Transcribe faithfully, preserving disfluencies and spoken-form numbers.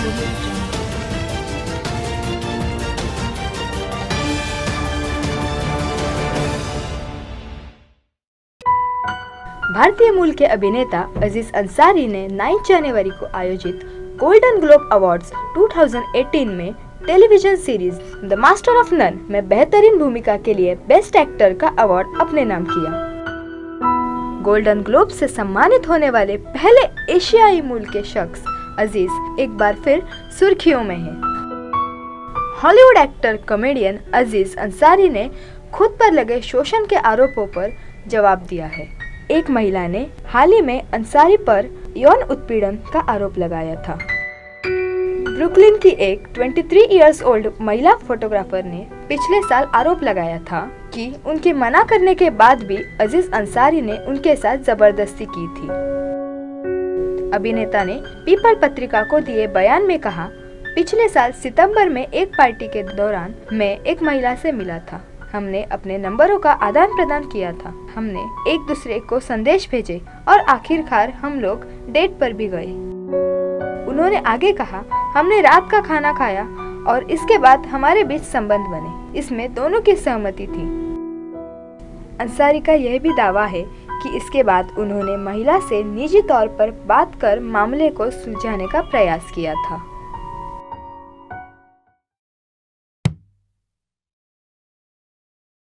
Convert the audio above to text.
भारतीय मूल के अभिनेता अजीज अंसारी ने नौ जनवरी को आयोजित गोल्डन ग्लोब अवार्ड्स दो हज़ार अठारह में television series the master of none में बेहतरीन भूमिका के लिए बेस्ट एक्टर का अवार्ड अपने नाम किया। गोल्डन ग्लोब से सम्मानित होने वाले पहले एशियाई मूल के शख्स अजीज एक बार फिर सुर्खियों में हैं। Hollywood actor comedian Aziz Ansari ने खुद पर लगे शोषण के आरोपों पर जवाब दिया है। एक महिला ने हाल ही में अंसारी पर यौन उत्पीड़न का आरोप लगाया था। ब्रुकलिन की एक तेईस इयर्स ओल्ड महिला फोटोग्राफर ने पिछले साल आरोप लगाया था कि उनके मना करने के बाद भी अजीज अंसारी ने उनके साथ जबरदस्ती की थी। अभिनेता ने पीपल पत्रिका को दिए बयान में कहा, पिछले साल सितंबर में एक पार्टी के दौरान मैं एक महिला से मिला था। हमने अपने नंबरों का आदान प्रदान किया था। हमने एक दूसरे को संदेश भेजे और आखिरकार हम लोग डेट पर भी गए। उन्होंने आगे कहा, हमने रात का खाना खाया और इसके बाद हमारे बीच संबंध बने। इसमें दोनों की सहमति थी। अंसारी का यह भी दावा है कि इसके बाद उन्होंने महिला से निजी तौर पर बात कर मामले को सुलझाने का प्रयास किया था।